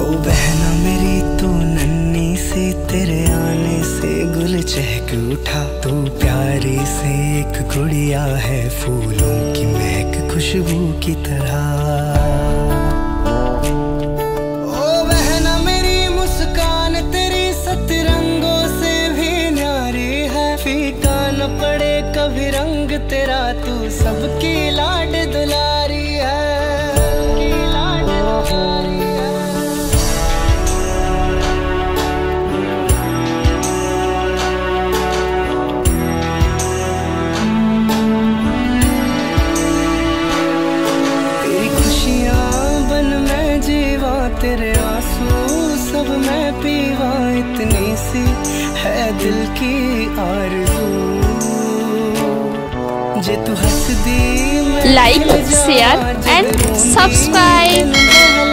बहना मेरी तू नन्ही सी, तेरे आने से गुल चहक उठा। तू प्यारी से एक गुड़िया है, फूलों की महक खुशबू की तरह। ओ बहना मेरी मुस्कान तेरी सतरंगों से भी न्यारी है। फीका न पड़े कभी रंग तेरा, तू सबकी लाड दुलारी है। तेरे आंसू सब मैं पीवा, इतनी सी है दिल की आरज़ू। जे तू हंस दी, लाइक, शेयर एंड सब्सक्राइब।